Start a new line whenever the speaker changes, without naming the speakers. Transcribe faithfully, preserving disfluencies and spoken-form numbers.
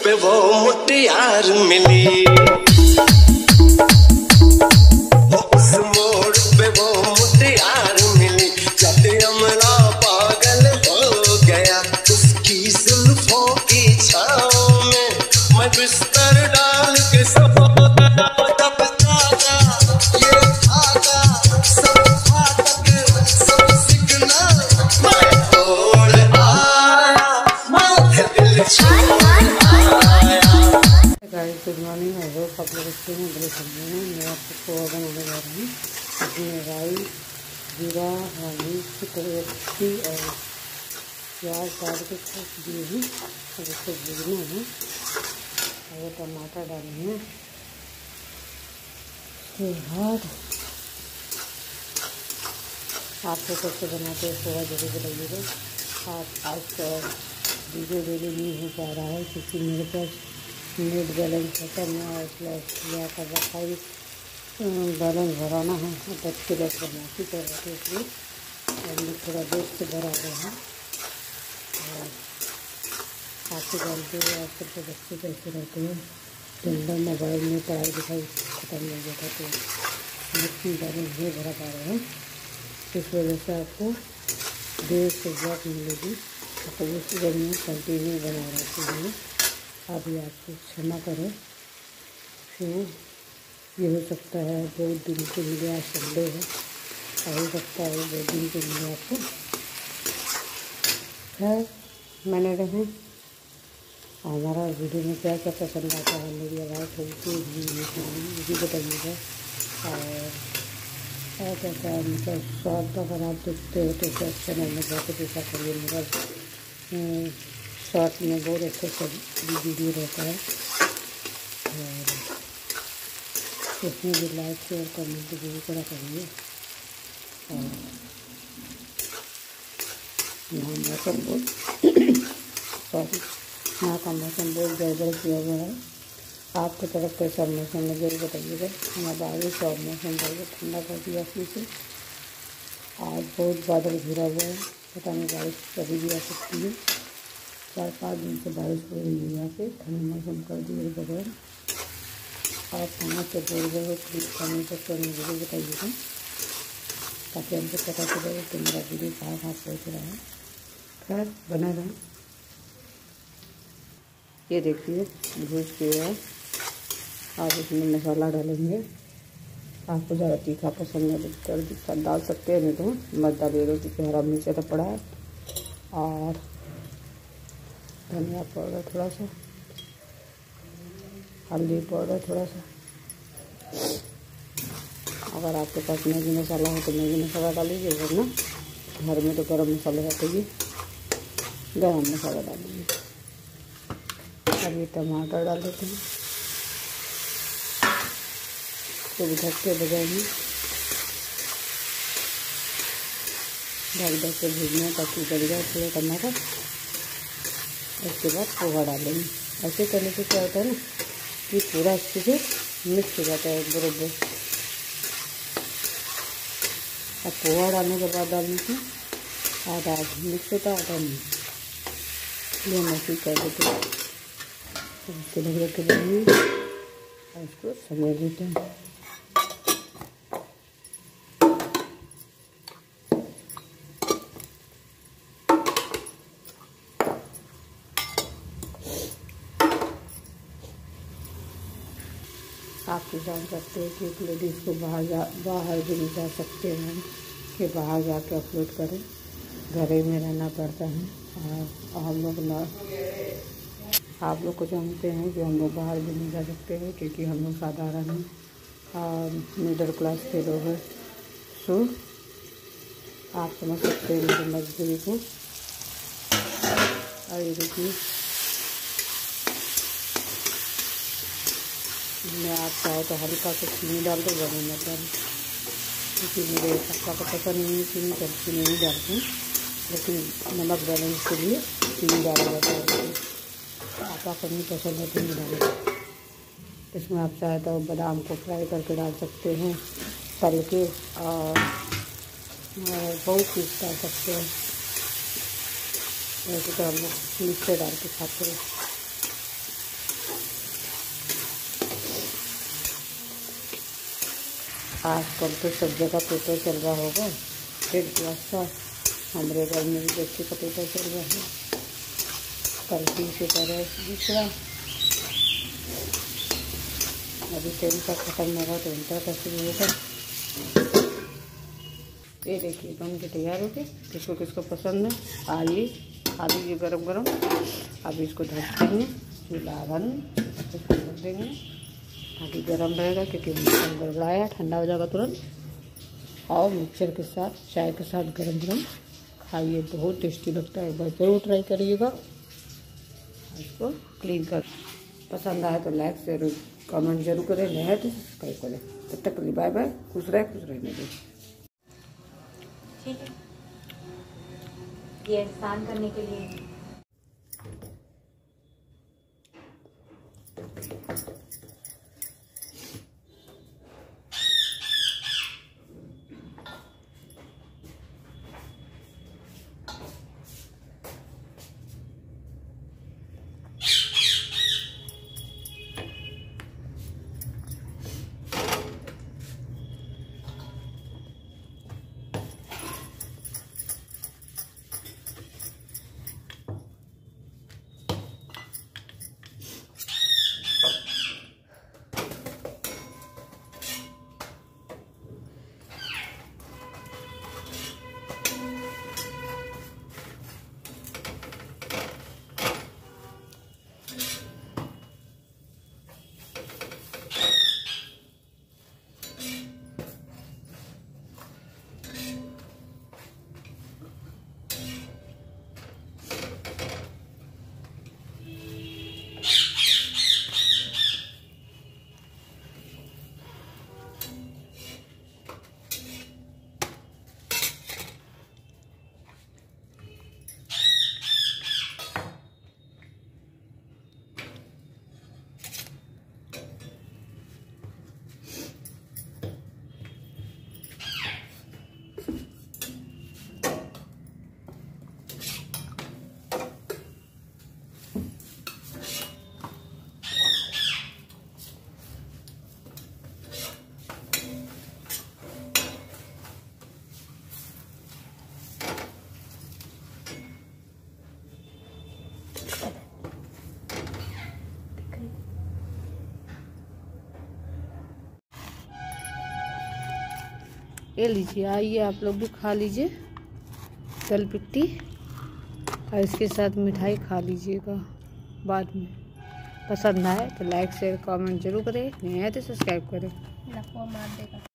पे वो मुटियार मिली, उस मोड़ पे वो मुटियार मिली, जब अमला पागल हो गया उसकी जुल्फों की छाँव में, मैं बिस्तर डाल के सो गया, तब जागा ये भागा सब फाटक सब सिग्नल, मैं तोड़ आया माथे दिल छू आया।
Guys good morning, I hope आप लोग अच्छे हैं, बड़े बढ़िया हैं। मैं आपको पोहा बनाने जा रही हूँ। इसमें राई, जीरा, मिर्च, कड़छी और प्याज डाल के छूट दिए हैं और इसको भूजना है और टमाटर डालने हैं। उसके बाद आप लोग कैसे बनाते हैं पोहा जरूर बताइएगा। आप आज का वीडियो डेली नहीं हो पा रहा है क्योंकि मेरे पास नेट बैलेंस खत्म है और प्लस यह कर रखा है बैलेंस भराना है, दस के दस बनाती कर रहे थे इसलिए हमने थोड़ा देर से भरा गया है। और आपको जानते हुए आजकल के बच्चे कैसे रहते हैं, ठंडा मोबाइल में पढ़ाई लिखाई खत्म हो गया था तो नेट की बैलेंस नहीं भरा पा रहे हैं, इस वजह से आपको देर से जॉब मिलेगी। तो उस जब कंटिन्यू बना रहती है, अभी आपको क्षमा करें। फिर ये हो सकता है दो दिन के लिए, आज संडे है, हो सकता है दो दिन के लिए आपको खैर मैंने रहे। हमारा वीडियो में क्या क्या पसंद आता है, मेरी आवाज़ होती है ये बताइएगा। और क्या कहता है मतलब शॉर्ट अगर आप देखते हो तो सब चैनल में जाकर देखा करिए, मेरा शॉर्ट में बहुत अच्छा सा वीडियो रहता है और उसमें भी लाइक शेयर कमेंट जरूर करा करिए। और यहाँ मौसम बहुत सॉरी यहाँ का मौसम बहुत गड़बड़ किया हुआ है। आपकी तरफ कैसा मौसम है जरूर बताइएगा। हमारा बारिश और मौसम बहुत ठंडा कर दिया से आज बहुत बादल घिरा हुआ है, पता नहीं बारिश कभी भी आ सकती है। चार पाँच दिन से बारिश हो रही है, यहाँ पे ठंड मौसम कर दिए बगैर। आप कहाँ से बोल रहे हो प्लीज़ कमेंट सेक्शन में जरूर बताइएगा ताकि हमको पता चले कि मेरा वीडियो कहाँ कहाँ पहुँच रहा है। खैर बना रहा, ये देखिए भूज के है। आप इसमें मसाला डालेंगे, आपको ज़्यादा तीखा पसंद है तो कर डाल सकते हैं, नहीं तो मत डालिएगा क्योंकि हरा मिर्च तो पड़ा है। और धनिया पाउडर थोड़ा सा, हल्दी पाउडर थोड़ा सा, अगर आपके पास मैगी मसाला हो तो मैगी मसाला डालीजिए, वरना घर में तो गरम मसाले रहते ही गरम मसाला डालेंगे। अब ये टमाटर डाल देते हैं, तो ढक के बजाएंगे, ढक ढक के भूजना ताकि गल जाए थोड़ा टमाटर। उसके बाद पोहा डालेंगे। ऐसे करने से क्या होता है ना कि पूरा अच्छे से मिक्स हो जाता है बराबर। अब पोहा डालने के बाद डालने से आधा मिक्स होता है आधा नहीं, ये हम ऐसे कर देते हैं। उसको ढक ढक के बनाएंगे और उसको समेट देते हैं। आप तो जान सकते हैं कि एक लेडीज़ को बाहर जा बाहर भी नहीं जा सकते हैं कि बाहर जाके अपलोड करें, घर ही में रहना पड़ता है। और हम लोग ना आप लोग को जानते हैं कि हम लोग बाहर भी नहीं जा सकते हैं क्योंकि हम लोग साधारण हैं और मिडिल क्लास के लोग हैं। सो आप समझ सकते हैं मेरी मजबूरी को। और ये देखिए मैं आप चाहो तो हल्का सा चीनी डाल दो, बने मत डाल क्योंकि मेरे पक्का को पता नहीं है चीनी तो चीनी नहीं डालती हूँ, लेकिन नमक बैलेंस के लिए चीनी डाला जाता है। आपका कमी पसंद है तो नहीं डालें। इसमें आप चाहे तो बादाम को फ्राई करके डाल सकते हैं तल के, और बहुत चीज़ डाल सकते हैं। वैसे तो हम लोग मिक्सर डाल के खाते हैं। आजकल तो सब जगह पेपर चल रहा होगा, डेढ़ क्लास का। हमारे घर में भी बच्चे का पेपर चल रहा है, कल तीन पेपर है दूसरा। अभी टेंथ का खत्म होगा तो इंटर का शुरू होगा। ये देखिए बन के तैयार हो गए। किसको किसको पसंद है आइए, खा लीजिए गरम गरम। अब इसको ढक देंगे, चूल्हा बंद, इसको ढक देंगे ताकि गरम रहेगा, क्योंकि मौसम गड़बड़ाया, ठंडा हो जाएगा तुरंत। और मिक्सचर के साथ, चाय के साथ गरम गरम खाइए, बहुत टेस्टी लगता है। एक बार ज़रूर ट्राई करिएगा। इसको क्लीन कर, पसंद आए तो लाइक शेयर कमेंट जरूर करें, नहीं है तो सब्सक्राइब करें। तब तक के लिए बाय बाय, खुश रहे खुश रहने दें।
ठीक है, ये स्नान करने के लिए
ये लीजिए, आइए आप लोग भी खा लीजिए तल पिट्टी, और इसके साथ मिठाई खा लीजिएगा बाद में। पसंद आए तो लाइक शेयर कमेंट जरूर करें, नहीं आए तो सब्सक्राइब करें।
मार देगा।